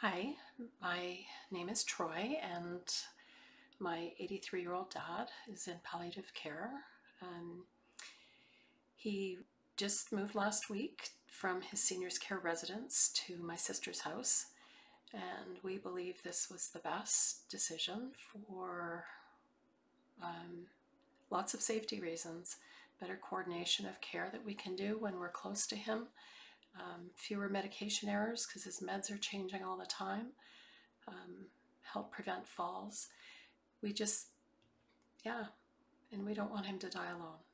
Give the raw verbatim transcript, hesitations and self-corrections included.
Hi, my name is Troy, and my eighty-three-year-old dad is in palliative care. Um, he just moved last week from his seniors care residence to my sister's house, and we believe this was the best decision for um, lots of safety reasons. Better coordination of care that we can do when we're close to him. Um, fewer medication errors because his meds are changing all the time. Um, help prevent falls. We just, yeah, and we don't want him to die alone.